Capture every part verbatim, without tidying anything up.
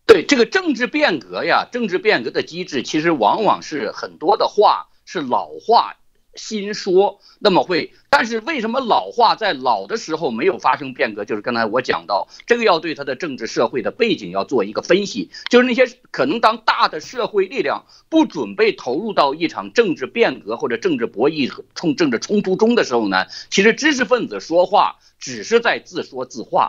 对这个政治变革呀，政治变革的机制其实往往是很多的话是老话新说，那么会，但是为什么老话在老的时候没有发生变革？就是刚才我讲到，这个要对它的政治社会的背景要做一个分析，就是那些可能当大的社会力量不准备投入到一场政治变革或者政治博弈冲政治冲突中的时候呢，其实知识分子说话只是在自说自话。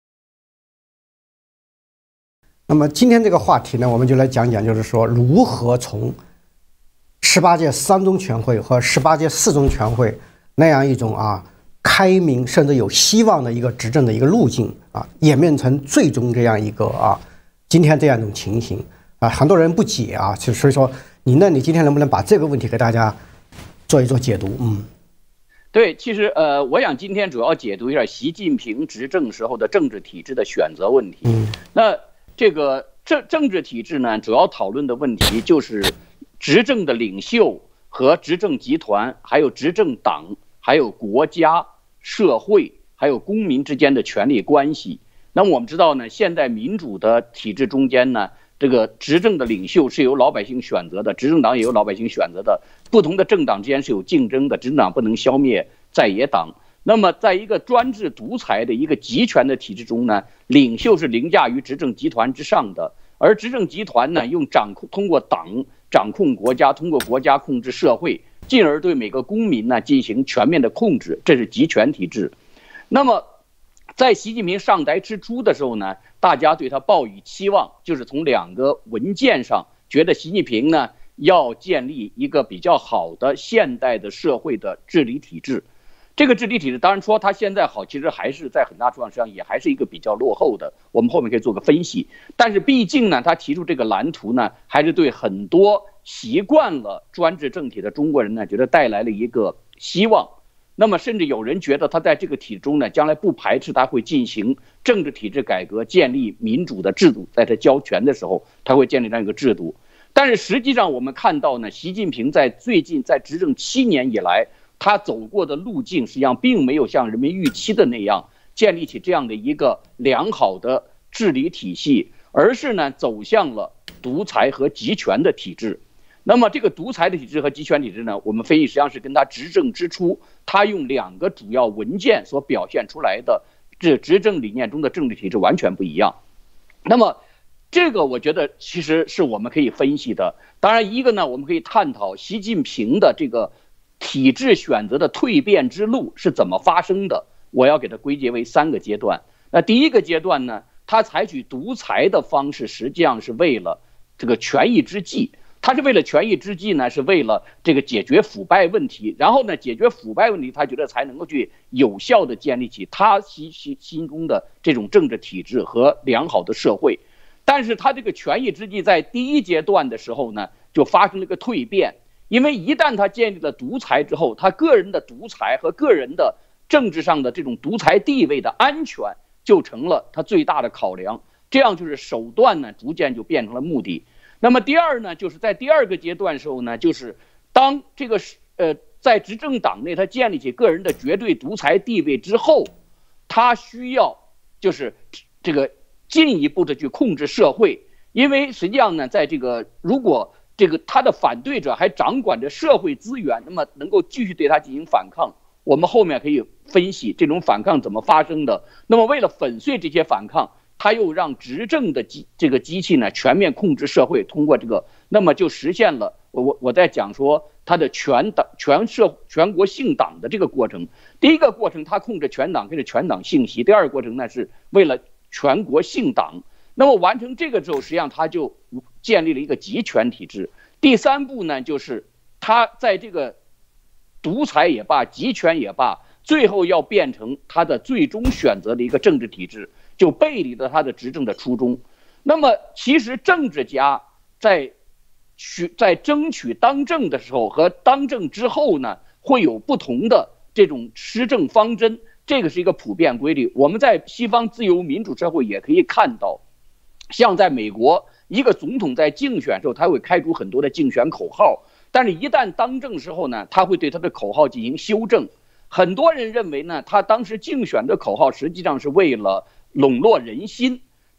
那么今天这个话题呢，我们就来讲讲，就是说如何从十八届三中全会和十八届四中全会那样一种啊开明甚至有希望的一个执政的一个路径啊，演变成最终这样一个啊今天这样一种情形啊，很多人不解啊，所以说你那你今天能不能把这个问题给大家做一做解读？嗯， 对，其实呃，我想今天主要解读一下习近平执政时候的政治体制的选择问题。 嗯， 那这个政政治体制呢，主要讨论的问题就是执政的领袖和执政集团，还有执政党，还有国家、社会，还有公民之间的权力关系。那我们知道呢，现在民主的体制中间呢，这个执政的领袖是由老百姓选择的，执政党也由老百姓选择的，不同的政党之间是有竞争的，执政党不能消灭在野党。那么，在一个专制独裁的一个集权的体制中呢，领袖是凌驾于执政集团之上的，而执政集团呢，用掌控通过党掌控国家，通过国家控制社会，进而对每个公民呢进行全面的控制，这是集权体制。那么，在习近平上台之初的时候呢，大家对他抱以期望，就是从两个文件上觉得习近平呢要建立一个比较好的现代的社会的治理体制。这个治理体制当然说它现在好，其实还是在很大程度上也还是一个比较落后的，我们后面可以做个分析。但是毕竟呢，他提出这个蓝图呢，还是对很多习惯了专制政体的中国人呢，觉得带来了一个希望。那么甚至有人觉得他在这个体制中呢，将来不排斥他会进行政治体制改革，建立民主的制度，在他交权的时候，他会建立这样一个制度。但是实际上我们看到呢，习近平在最近在执政七年以来，他走过的路径实际上并没有像人们预期的那样建立起这样的一个良好的治理体系，而是呢走向了独裁和集权的体制。那么这个独裁的体制和集权体制呢，我们分析实际上是跟他执政之初他用两个主要文件所表现出来的这执政理念中的政治体制完全不一样。那么这个我觉得其实是我们可以分析的。当然一个呢，我们可以探讨习近平的这个体制选择的蜕变之路是怎么发生的，我要给它归结为三个阶段。那第一个阶段呢，他采取独裁的方式，实际上是为了这个权宜之计。他是为了权宜之计呢，是为了这个解决腐败问题，然后呢，解决腐败问题，他觉得才能够去有效的建立起他心心心中的这种政治体制和良好的社会。但是他这个权宜之计在第一阶段的时候呢，就发生了一个蜕变。因为一旦他建立了独裁之后，他个人的独裁和个人的政治上的这种独裁地位的安全就成了他最大的考量，这样就是手段呢逐渐就变成了目的。那么第二呢，就是在第二个阶段时候呢，就是当这个呃在执政党内他建立起个人的绝对独裁地位之后，他需要就是这个进一步的去控制社会。因为实际上呢，在这个如果这个他的反对者还掌管着社会资源，那么能够继续对他进行反抗。我们后面可以分析这种反抗怎么发生的。那么为了粉碎这些反抗，他又让执政的机这个机器呢全面控制社会，通过这个，那么就实现了我我我在讲说他的全党全社全国性党的这个过程。第一个过程他控制全党，跟着全党信息；第二个过程呢是为了全国性党。那么完成这个之后，实际上他就建立了一个集权体制。第三步呢，就是他在这个独裁也罢，集权也罢，最后要变成他的最终选择的一个政治体制，就背离了他的执政的初衷。那么其实政治家在取在争取当政的时候和当政之后呢，会有不同的这种施政方针，这个是一个普遍规律。我们在西方自由民主社会也可以看到，像在美国，一个总统在竞选的时候，他会开出很多的竞选口号，但是一旦当政时候呢，他会对他的口号进行修正。很多人认为呢，他当时竞选的口号实际上是为了笼络人心，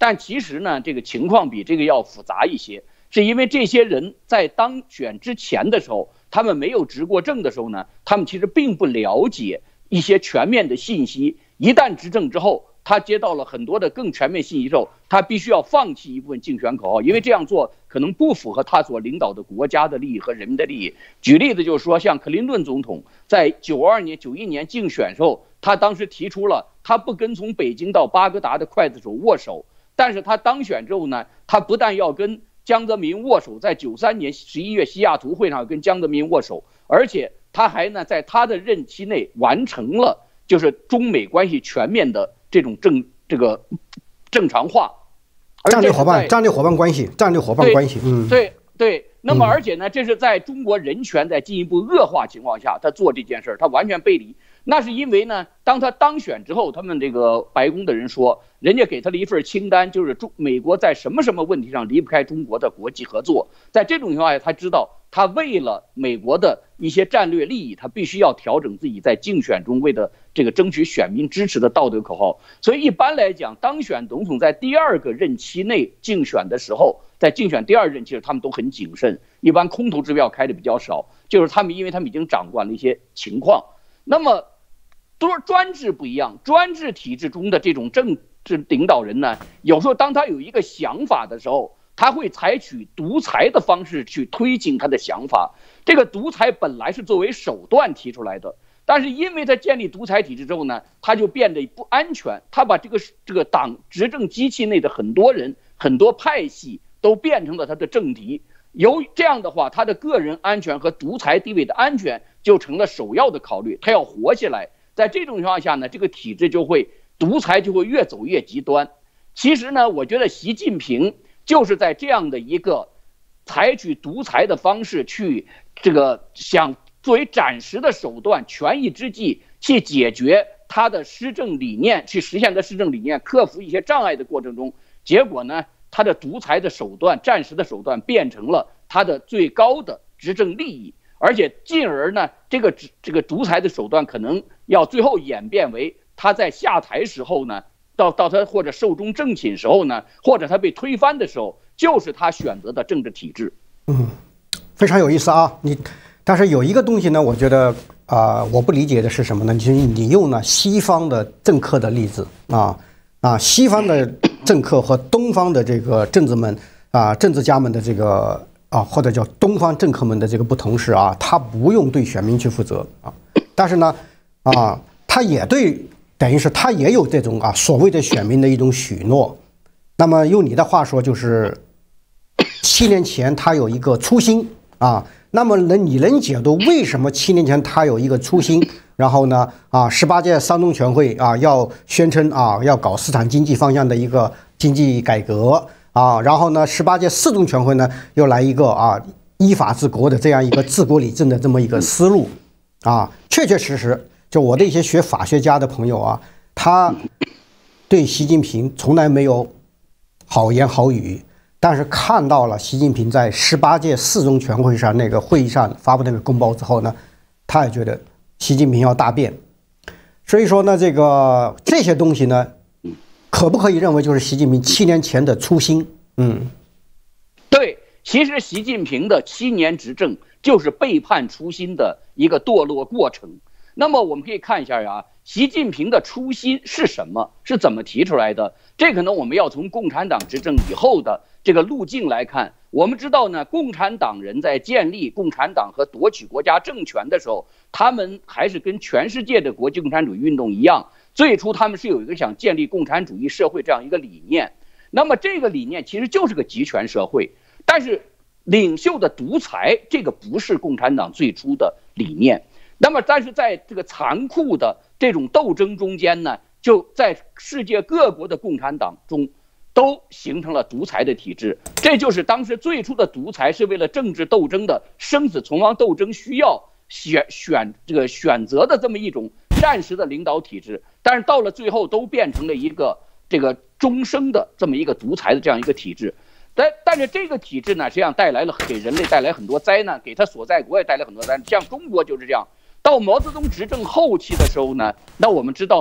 但其实呢，这个情况比这个要复杂一些，是因为这些人在当选之前的时候，他们没有执过政的时候呢，他们其实并不了解一些全面的信息。一旦执政之后，他接到了很多的更全面信息之后，他必须要放弃一部分竞选口号，因为这样做可能不符合他所领导的国家的利益和人民的利益。举例子就是说，像克林顿总统在九二年、九一年竞选时候，他当时提出了他不跟从北京到巴格达的刽子手握手，但是他当选之后呢，他不但要跟江泽民握手，在九三年十一月西雅图会上跟江泽民握手，而且他还呢在他的任期内完成了就是中美关系全面的这种正这个正常化， 战略伙伴战略伙伴关系战略伙伴关系，嗯， 对对。那么而且呢，这是在中国人权在进一步恶化情况下，他做这件事儿，他完全背离。那是因为呢，当他当选之后，他们这个白宫的人说，人家给他了一份清单，就是中美国在什么什么问题上离不开中国的国际合作。在这种情况下，他知道他为了美国的一些战略利益，他必须要调整自己在竞选中为了这个争取选民支持的道德口号。所以一般来讲，当选总统在第二个任期内竞选的时候，在竞选第二任期时，他们都很谨慎，一般空头支票开的比较少，就是他们因为他们已经掌管了一些情况。那么多专制不一样，专制体制中的这种政治领导人呢，有时候当他有一个想法的时候，他会采取独裁的方式去推进他的想法。这个独裁本来是作为手段提出来的，但是因为他建立独裁体制之后呢，他就变得不安全，他把这个这个党执政机器内的很多人、很多派系都变成了他的政敌。由这样的话，他的个人安全和独裁地位的安全就成了首要的考虑，他要活下来。在这种情况下呢，这个体制就会独裁就会越走越极端。其实呢，我觉得习近平就是在这样的一个采取独裁的方式去这个想作为暂时的手段、权宜之计去解决他的施政理念，去实现他施政理念、克服一些障碍的过程中，结果呢，他的独裁的手段、暂时的手段变成了他的最高的执政利益。而且进而呢，这个这个独裁的手段可能要最后演变为他在下台时候呢，到到他或者寿终正寝时候呢，或者他被推翻的时候，就是他选择的政治体制。 嗯，非常有意思啊。你，但是有一个东西呢，我觉得啊、呃，我不理解的是什么呢？就是你用了西方的政客的例子啊啊，西方的政客和东方的这个政治们啊，政治家们的这个。啊，或者叫东方政客们的这个不同是啊，他不用对选民去负责啊，但是呢，啊，他也对，等于是他也有这种啊所谓的选民的一种许诺。那么用你的话说，就是七年前他有一个初心啊，那么能你能解读为什么七年前他有一个初心，然后呢，啊，十八届三中全会啊要宣称啊要搞市场经济方向的一个经济改革。啊，然后呢，十八届四中全会呢又来一个啊依法治国的这样一个治国理政的这么一个思路，啊，确确实实，就我的一些学法学家的朋友啊，他对习近平从来没有好言好语，但是看到了习近平在十八届四中全会上那个会议上发布那个公报之后呢，他也觉得习近平要大变，所以说呢，这个这些东西呢。可不可以认为就是习近平七年前的初心？嗯， 对，其实习近平的七年执政就是背叛初心的一个堕落过程。那么我们可以看一下呀，习近平的初心是什么？是怎么提出来的？这可能我们要从共产党执政以后的这个路径来看。我们知道呢，共产党人在建立共产党和夺取国家政权的时候，他们还是跟全世界的国际共产主义运动一样。最初他们是有一个想建立共产主义社会这样一个理念，那么这个理念其实就是个集权社会，但是领袖的独裁这个不是共产党最初的理念。那么但是在这个残酷的这种斗争中间呢，就在世界各国的共产党中都形成了独裁的体制。这就是当时最初的独裁是为了政治斗争的生死存亡斗争需要选选这个选择的这么一种暂时的领导体制，但是到了最后都变成了一个这个终生的这么一个独裁的这样一个体制。但但是这个体制呢，实际上带来了给人类带来很多灾难，给他所在国也带来很多灾难。像中国就是这样，到毛泽东执政后期的时候呢，那我们知道呢，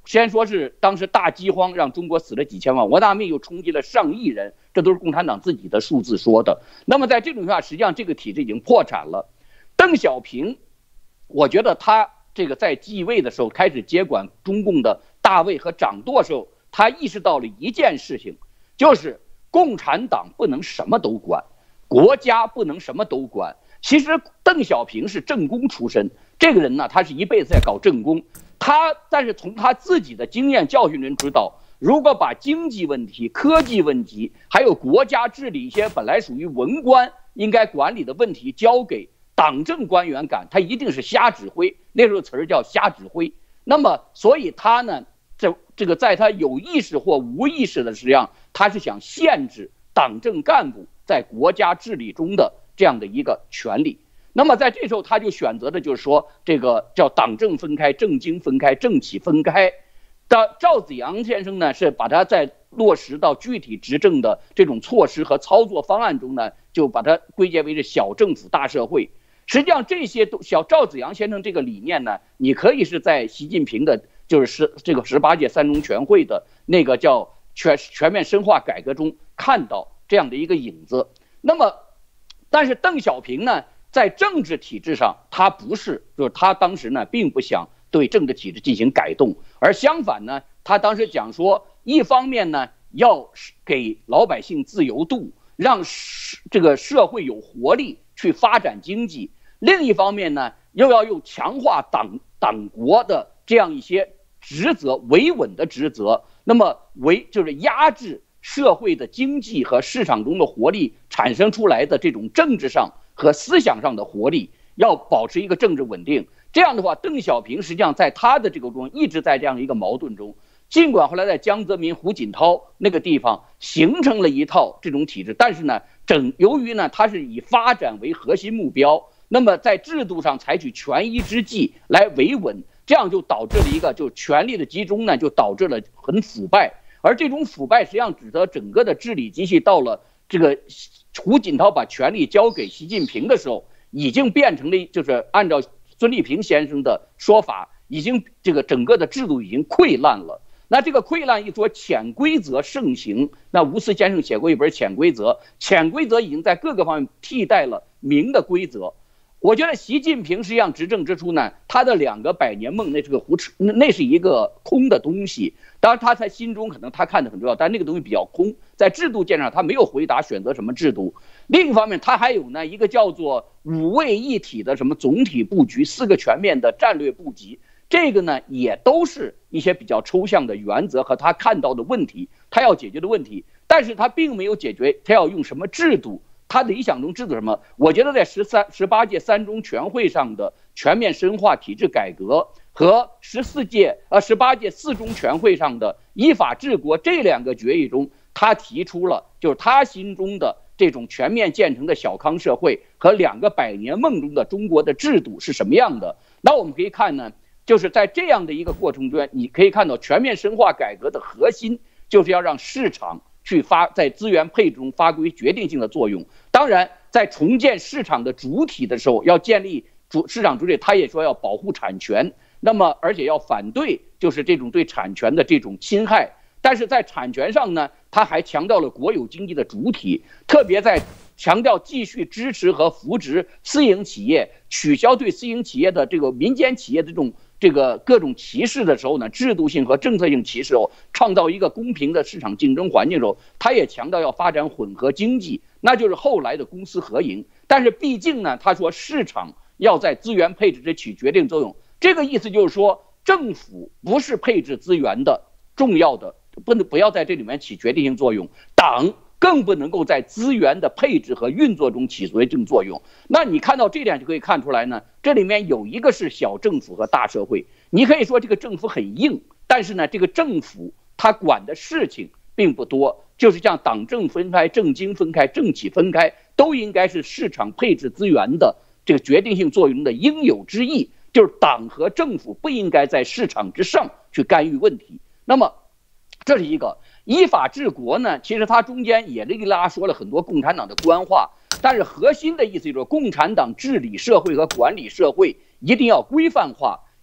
先说是当时大饥荒让中国死了几千万，王大命又冲击了上亿人，这都是共产党自己的数字说的。那么在这种情况下，实际上这个体制已经破产了。邓小平，我觉得他这个在继位的时候开始接管中共的大位和掌舵的时候，他意识到了一件事情，就是共产党不能什么都管，国家不能什么都管。其实邓小平是政工出身，这个人呢，他是一辈子在搞政工。他但是从他自己的经验教训人知道，如果把经济问题、科技问题，还有国家治理一些本来属于文官应该管理的问题交给党政官员干，他一定是瞎指挥。那时候词儿叫瞎指挥。那么，所以他呢，这这个在他有意识或无意识的实际上，他是想限制党政干部在国家治理中的这样的一个权利。那么在这时候，他就选择的就是说，这个叫党政分开、政经分开、政企分开。的赵紫阳先生呢，是把它在落实到具体执政的这种措施和操作方案中呢，就把它归结为是小政府大社会。实际上，这些都小赵紫阳先生这个理念呢，你可以是在习近平的，就是十这个十八届三中全会的那个叫全全面深化改革中看到这样的一个影子。那么，但是邓小平呢？在政治体制上，他不是，就是他当时呢，并不想对政治体制进行改动，而相反呢，他当时讲说，一方面呢，要给老百姓自由度，让这个社会有活力去发展经济；另一方面呢，又要用强化党党国的这样一些职责，维稳的职责，那么维就是压制社会的经济和市场中的活力产生出来的这种政治上和思想上的活力，要保持一个政治稳定。这样的话，邓小平实际上在他的这个中一直在这样一个矛盾中。尽管后来在江泽民、胡锦涛那个地方形成了一套这种体制，但是呢，整由于呢它是以发展为核心目标，那么在制度上采取权宜之计来维稳，这样就导致了一个就权力的集中呢，就导致了很腐败。而这种腐败实际上使得整个的治理机器到了这个胡锦涛把权力交给习近平的时候，已经变成了就是按照孙立平先生的说法，已经这个整个的制度已经溃烂了。那这个溃烂一说，潜规则盛行。那吴思先生写过一本《潜规则》，潜规则已经在各个方面替代了明的规则。我觉得习近平实际上执政之初呢，他的两个百年梦那是个胡扯，那是一个空的东西。当然他在心中可能他看得很重要，但那个东西比较空，在制度建设上他没有回答选择什么制度。另一方面，他还有呢一个叫做五位一体的什么总体布局，四个全面的战略布局。这个呢也都是一些比较抽象的原则和他看到的问题，他要解决的问题，但是他并没有解决他要用什么制度。他理想中制度什么？我觉得在十三、十八届三中全会上的全面深化体制改革和十四届呃十八届四中全会上的依法治国这两个决议中，他提出了就是他心中的这种全面建成的小康社会和两个百年梦中的中国的制度是什么样的。那我们可以看呢，就是在这样的一个过程中，你可以看到全面深化改革的核心就是要让市场去发在资源配置中发挥决定性的作用。当然，在重建市场的主体的时候，要建立主市场主体，他也说要保护产权，那么而且要反对就是这种对产权的这种侵害。但是在产权上呢，他还强调了国有经济的主体，特别在强调继续支持和扶植私营企业，取消对私营企业的这个民间企业的这种这个各种歧视的时候呢，制度性和政策性歧视哦，创造一个公平的市场竞争环境的时候，他也强调要发展混合经济，那就是后来的公私合营。但是毕竟呢，他说市场要在资源配置上起决定作用，这个意思就是说，政府不是配置资源的重要的，不能不要在这里面起决定性作用，党更不能够在资源的配置和运作中起决定作用。那你看到这点就可以看出来呢，这里面有一个是小政府和大社会。你可以说这个政府很硬，但是呢，这个政府它管的事情并不多，就是像党政分开、政经分开、政企分开，都应该是市场配置资源的这个决定性作用的应有之义，就是党和政府不应该在市场之上去干预问题。那么这是一个依法治国呢，其实它中间也哩哩啦啦说了很多共产党的官话，但是核心的意思就是共产党治理社会和管理社会一定要规范化，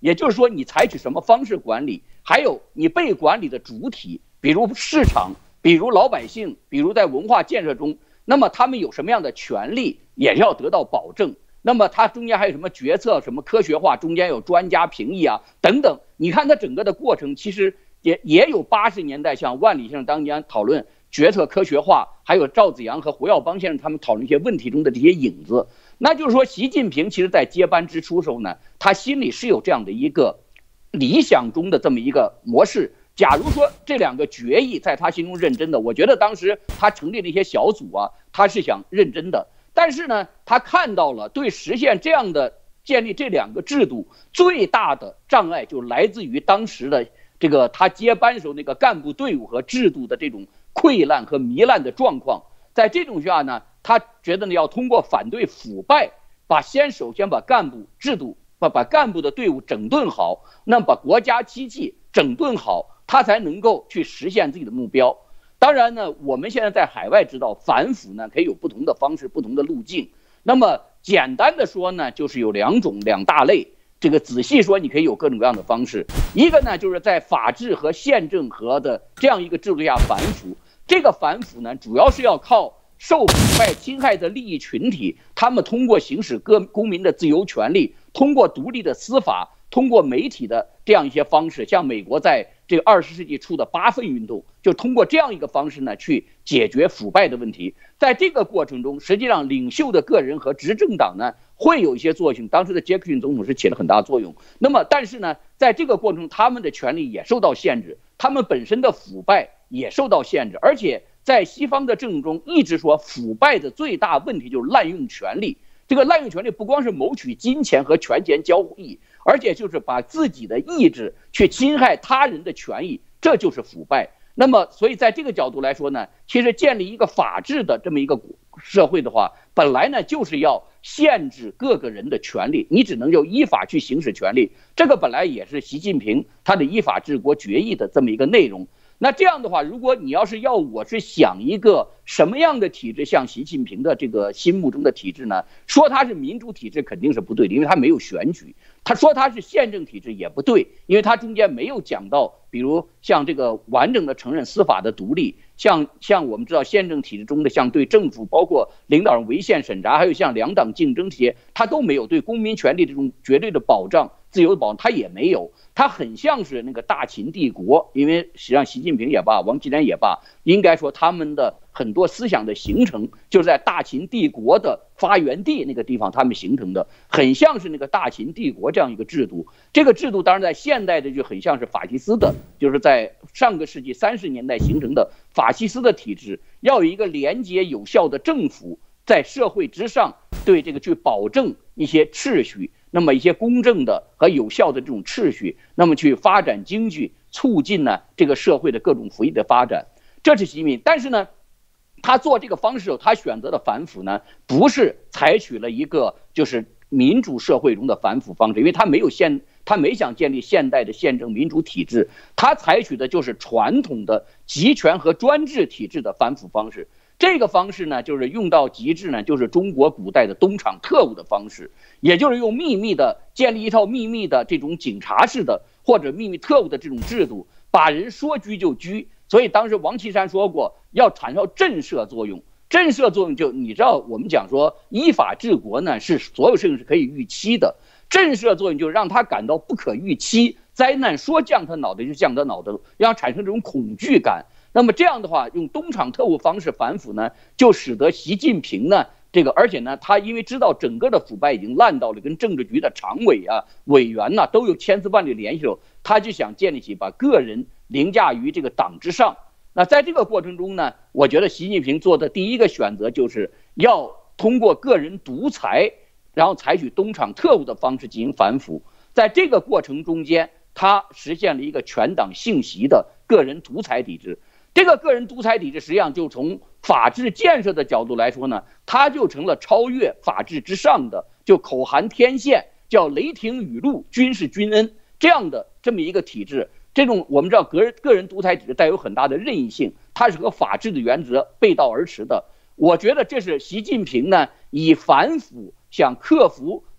也就是说，你采取什么方式管理，还有你被管理的主体，比如市场，比如老百姓，比如在文化建设中，那么他们有什么样的权利，也要得到保证。那么它中间还有什么决策，什么科学化，中间有专家评议啊等等。你看它整个的过程，其实也也有八十年代像万里先生当年讨论决策科学化，还有赵紫阳和胡耀邦先生他们讨论一些问题中的这些影子。那就是说，习近平其实在接班之初时候呢，他心里是有这样的一个理想中的这么一个模式。假如说这两个决议在他心中认真的，我觉得当时他成立了一些小组啊，他是想认真的。但是呢，他看到了对实现这样的建立这两个制度最大的障碍，就来自于当时的这个他接班时候那个干部队伍和制度的这种溃烂和糜烂的状况。在这种下呢，他觉得呢要通过反对腐败，把先首先把干部制度把把干部的队伍整顿好，那么把国家机器整顿好，他才能够去实现自己的目标。当然呢，我们现在在海外知道反腐呢可以有不同的方式、不同的路径。那么简单的说呢，就是有两种两大类。这个仔细说，你可以有各种各样的方式。一个呢，就是在法治和宪政和的这样一个制度下反腐。这个反腐呢，主要是要靠受腐败侵害的利益群体，他们通过行使各公民的自由权利，通过独立的司法，通过媒体的这样一些方式，像美国在这个二十世纪初的八份运动，就通过这样一个方式呢，去解决腐败的问题。在这个过程中，实际上领袖的个人和执政党呢会有一些作用，当时的杰克逊总统是起了很大作用。那么，但是呢，在这个过程中，他们的权利也受到限制，他们本身的腐败也受到限制，而且在西方的政治中一直说，腐败的最大问题就是滥用权力。这个滥用权力不光是谋取金钱和权钱交易，而且就是把自己的意志去侵害他人的权益，这就是腐败。那么，所以在这个角度来说呢，其实建立一个法治的这么一个社会的话，本来呢就是要限制各个人的权利，你只能就依法去行使权利。这个本来也是习近平他的依法治国决议的这么一个内容。那这样的话，如果你要是要我是想一个什么样的体制，像习近平的这个心目中的体制呢？说它是民主体制肯定是不对的，因为它没有选举；他说它是宪政体制也不对，因为它中间没有讲到，比如像这个完整的承认司法的独立，像像我们知道宪政体制中的像对政府包括领导人违宪审查，还有像两党竞争这些，它都没有对公民权利这种绝对的保障、自由的保障，它也没有。它很像是那个大秦帝国，因为实际上习近平也罢，王岐山也罢，应该说他们的很多思想的形成就是在大秦帝国的发源地那个地方他们形成的，很像是那个大秦帝国这样一个制度。这个制度当然在现代的就很像是法西斯的，就是在上个世纪三十年代形成的法西斯的体制，要有一个廉洁有效的政府在社会之上对这个去保证一些秩序，那么一些公正的和有效的这种秩序，那么去发展经济，促进呢这个社会的各种福利的发展，这是习近平。但是呢，他做这个方式，他选择的反腐呢，不是采取了一个就是民主社会中的反腐方式，因为他没有现，他没想建立现代的宪政民主体制，他采取的就是传统的集权和专制体制的反腐方式。这个方式呢，就是用到极致呢，就是中国古代的东厂特务的方式，也就是用秘密的建立一套秘密的这种警察式的或者秘密特务的这种制度，把人说拘就拘。所以当时王岐山说过，要产生震慑作用。震慑作用就你知道，我们讲说依法治国呢，是所有事情是可以预期的。震慑作用就让他感到不可预期，灾难说降他脑袋就降他脑袋，让他产生这种恐惧感。那么这样的话，用东厂特务方式反腐呢，就使得习近平呢，这个而且呢，他因为知道整个的腐败已经烂到了跟政治局的常委啊、委员呐、啊、都有千丝万缕联系了，他就想建立起把个人凌驾于这个党之上。那在这个过程中呢，我觉得习近平做的第一个选择就是要通过个人独裁，然后采取东厂特务的方式进行反腐。在这个过程中间，他实现了一个全党信息的个人独裁体制。这个个人独裁体制实际上就从法治建设的角度来说呢，它就成了超越法治之上的，就口含天线，叫雷霆雨露，均是君恩这样的这么一个体制。这种我们知道个人个人独裁体制带有很大的任意性，它是和法治的原则背道而驰的。我觉得这是习近平呢以反腐想克服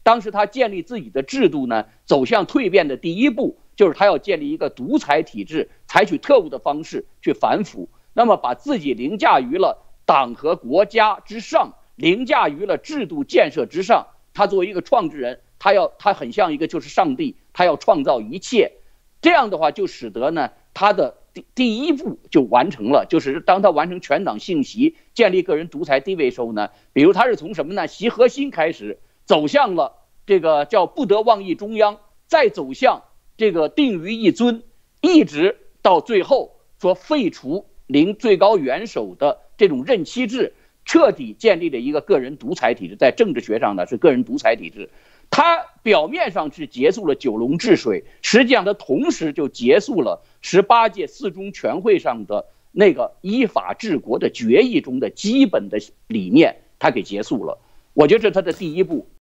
当时他建立自己的制度呢，走向蜕变的第一步就是他要建立一个独裁体制，采取特务的方式去反腐，那么把自己凌驾于了党和国家之上，凌驾于了制度建设之上。他作为一个创制人，他要他很像一个就是上帝，他要创造一切。这样的话就使得呢他的第第一步就完成了，就是当他完成全党信习，建立个人独裁地位时候呢，比如他是从什么呢？习核心开始，走向了这个叫不得妄议中央，再走向这个定于一尊，一直到最后说废除临最高元首的这种任期制，彻底建立了一个个人独裁体制。在政治学上呢是个人独裁体制。他表面上是结束了九龙治水，实际上他同时就结束了十八届四中全会上的那个依法治国的决议中的基本的理念，他给结束了。我觉得这是他的第一步。